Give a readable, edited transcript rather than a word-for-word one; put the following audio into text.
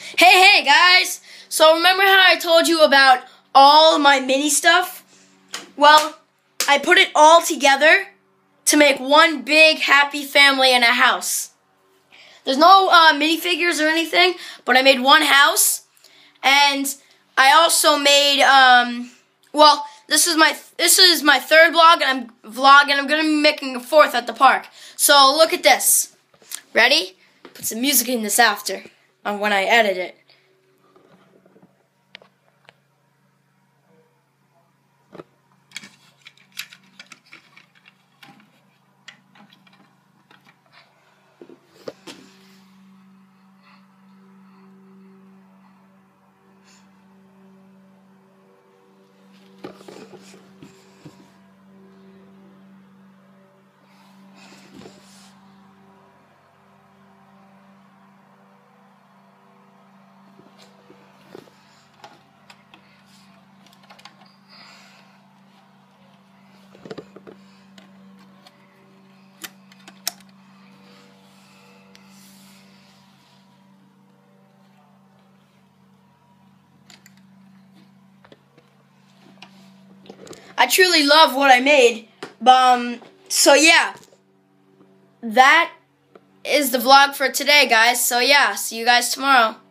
Hey guys! So remember how I told you about all my mini stuff? Well, I put it all together to make one big happy family in a house. There's no minifigures or anything, but I made one house, and I also made well, this is my third vlog, and I'm gonna be making a fourth at the park. So look at this. Ready? Put some music in this after when I edit it. I truly love what I made. So yeah, that is the vlog for today, guys. So yeah, see you guys tomorrow.